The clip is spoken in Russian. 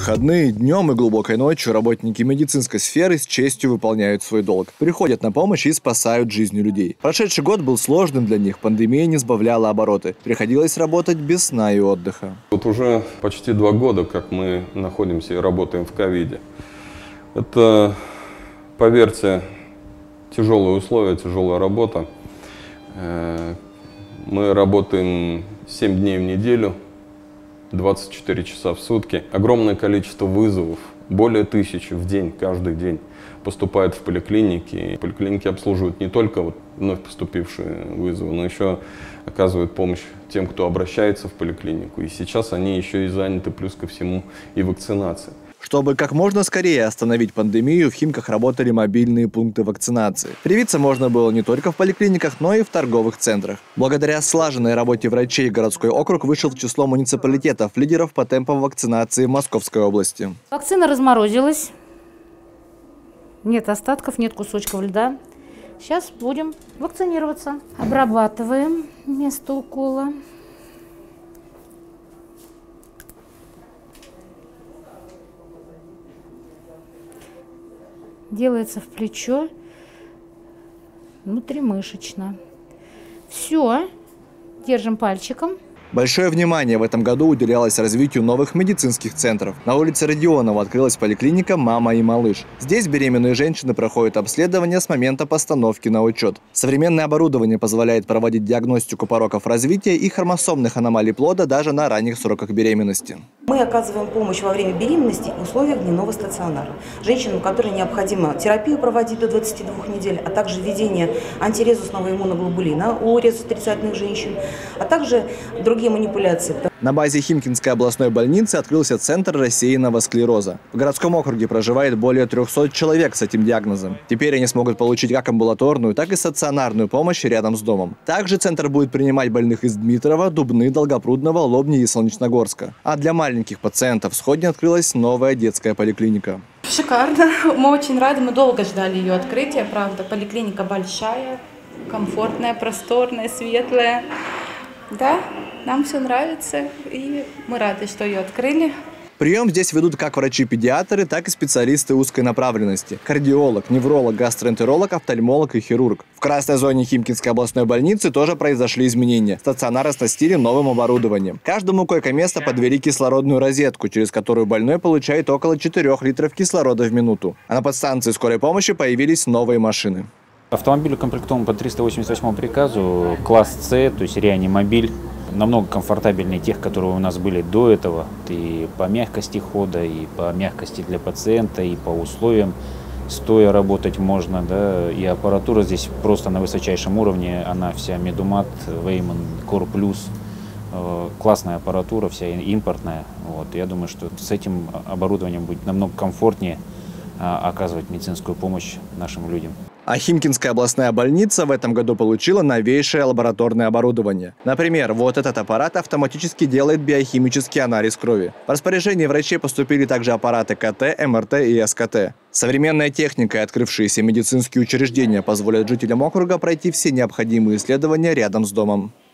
выходные, днем и глубокой ночью работники медицинской сферы с честью выполняют свой долг. Приходят на помощь и спасают жизни людей. Прошедший год был сложным для них, пандемия не сбавляла обороты. Приходилось работать без сна и отдыха. Вот уже почти 2 года, как мы находимся и работаем в ковиде. Это, поверьте, тяжелые условия, тяжелая работа. Мы работаем 7 дней в неделю, 24 часа в сутки. Огромное количество вызовов, более 1000 в день, каждый день поступает в поликлиники. Поликлиники обслуживают не только вновь поступившие вызовы, но еще оказывают помощь тем, кто обращается в поликлинику. И сейчас они еще и заняты, плюс ко всему, и вакцинацией. Чтобы как можно скорее остановить пандемию, в Химках работали мобильные пункты вакцинации. Привиться можно было не только в поликлиниках, но и в торговых центрах. Благодаря слаженной работе врачей городской округ вышел в число муниципалитетов, лидеров по темпам вакцинации в Московской области. Вакцина разморозилась. Нет остатков, нет кусочков льда. Сейчас будем вакцинироваться. Обрабатываем место укола. Делается в плечо, внутримышечно. Все, держим пальчиком. Большое внимание в этом году уделялось развитию новых медицинских центров. На улице Родионова открылась поликлиника «Мама и малыш». Здесь беременные женщины проходят обследование с момента постановки на учет. Современное оборудование позволяет проводить диагностику пороков развития и хромосомных аномалий плода даже на ранних сроках беременности. Мы оказываем помощь во время беременности в условиях дневного стационара. Женщинам, которым необходимо терапию проводить до 22 недель, а также введение антирезусного иммуноглобулина у резус-отрицательных женщин, а также другие манипуляции. На базе Химкинской областной больницы открылся центр рассеянного склероза. В городском округе проживает более 300 человек с этим диагнозом. Теперь они смогут получить как амбулаторную, так и стационарную помощь рядом с домом. Также центр будет принимать больных из Дмитрова, Дубны, Долгопрудного, Лобни и Солнечногорска. А для маленьких пациентов в Сходне открылась новая детская поликлиника. Шикарно. Мы очень рады. Мы долго ждали ее открытия, правда. Поликлиника большая, комфортная, просторная, светлая. Да, нам все нравится, и мы рады, что ее открыли. Прием здесь ведут как врачи-педиатры, так и специалисты узкой направленности. Кардиолог, невролог, гастроэнтеролог, офтальмолог и хирург. В красной зоне Химкинской областной больницы тоже произошли изменения. Стационар оснастили новым оборудованием. Каждому койко-место подвели кислородную розетку, через которую больной получает около 4 литров кислорода в минуту. А на подстанции скорой помощи появились новые машины. Автомобиль укомплектован по 388 приказу, класс С, то есть реанимобиль. Намного комфортабельнее тех, которые у нас были до этого. И по мягкости хода, и по мягкости для пациента, и по условиям. Стоя работать можно, да, и аппаратура здесь просто на высочайшем уровне. Она вся Медумат, Вейман, Core Plus. Классная аппаратура, вся импортная. Вот. Я думаю, что с этим оборудованием будет намного комфортнее оказывать медицинскую помощь нашим людям. А Химкинская областная больница в этом году получила новейшее лабораторное оборудование. Например, вот этот аппарат автоматически делает биохимический анализ крови. В распоряжение врачей поступили также аппараты КТ, МРТ и СКТ. Современная техника и открывшиеся медицинские учреждения позволят жителям округа пройти все необходимые исследования рядом с домом.